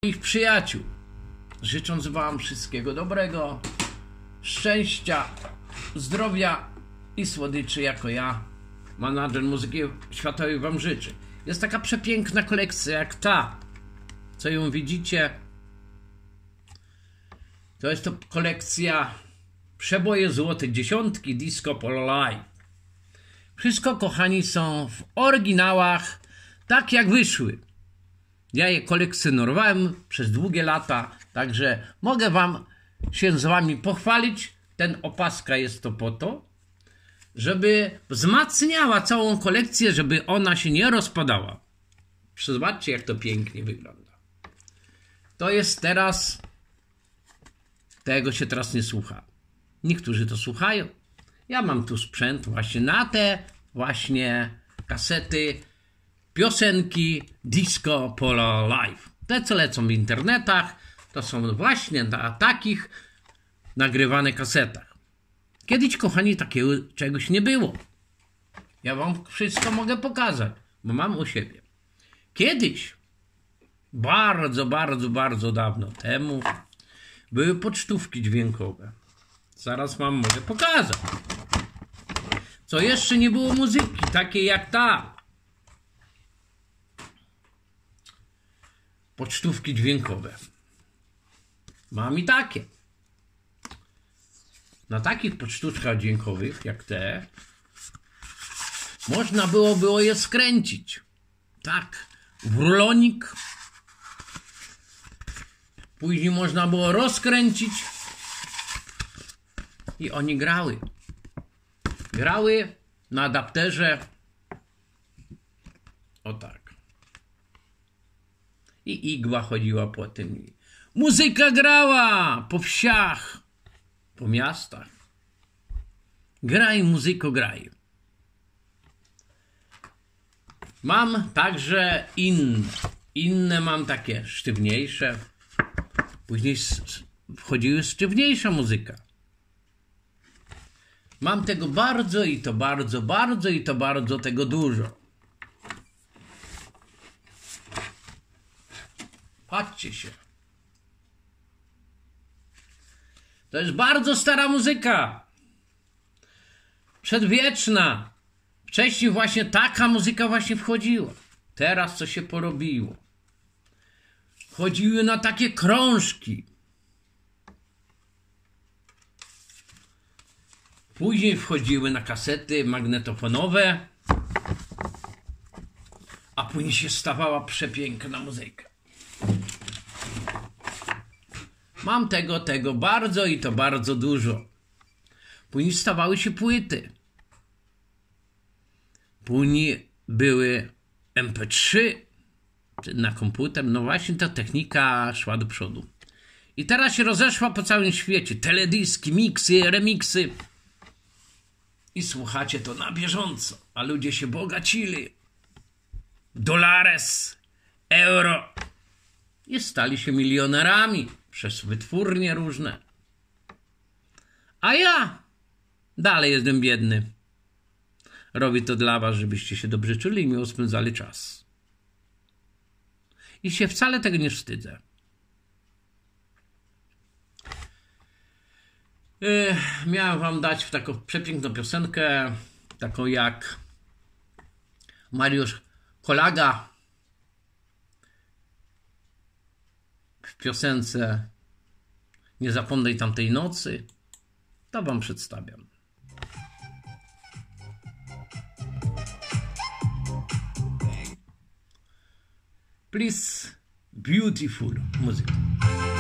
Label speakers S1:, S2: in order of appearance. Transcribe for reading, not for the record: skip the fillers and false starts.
S1: Ich przyjaciół, życząc wam wszystkiego dobrego, szczęścia, zdrowia i słodyczy, jako ja, menadżer muzyki światowej, wam życzy. Jest taka przepiękna kolekcja jak ta, co ją widzicie. To jest to kolekcja przeboje złote dziesiątki Disco Polo Live. Wszystko, kochani, są w oryginałach, tak jak wyszły. Ja je kolekcjonowałem przez długie lata, także mogę wam się z wami pochwalić. Ten opaska jest to po to, żeby wzmacniała całą kolekcję, żeby ona się nie rozpadała. Zobaczcie, jak to pięknie wygląda. To jest teraz... Tego się teraz nie słucha. Niektórzy to słuchają. Ja mam tu sprzęt właśnie na te właśnie kasety, piosenki Disco Polo Live. Te, co lecą w internetach, to są właśnie na takich nagrywane kasetach. Kiedyś, kochani, takiego czegoś nie było. Ja wam wszystko mogę pokazać, bo mam u siebie. Kiedyś, bardzo dawno temu, były pocztówki dźwiękowe. Zaraz wam mogę pokazać. Co jeszcze nie było muzyki, takiej jak ta. Pocztówki dźwiękowe. Mam i takie. Na takich pocztówkach dźwiękowych, jak te, można było je skręcić. Tak, w rulonik. Później można było rozkręcić. I oni grały. Grały na adapterze. O tak. I igła chodziła po tym. Muzyka grała po wsiach, po miastach. Graj, muzyko, graj. Mam także inne mam takie sztywniejsze. Później wchodziły sztywniejsza muzyka. Mam tego bardzo i to bardzo tego dużo. Patrzcie się. To jest bardzo stara muzyka. Przedwieczna. Wcześniej właśnie taka muzyka właśnie wchodziła. Teraz co się porobiło? Chodziły na takie krążki. Później wchodziły na kasety magnetofonowe. A później się stawała przepiękna muzyka. Mam tego bardzo i to bardzo dużo. Później stawały się płyty. Później były MP3 na komputer. No właśnie ta technika szła do przodu. I teraz się rozeszła po całym świecie. Teledyski, miksy, remiksy. I słuchacie to na bieżąco. A ludzie się bogacili. Dolares, euro. I stali się milionerami przez wytwórnie różne. A ja dalej jestem biedny. Robię to dla was, żebyście się dobrze czuli i miło spędzali czas. I się wcale tego nie wstydzę. Miałem wam dać taką przepiękną piosenkę, taką jak Mariusz Kolaga w piosence Nie zapomnij tamtej nocy. To wam przedstawiam. Please, beautiful muzyka.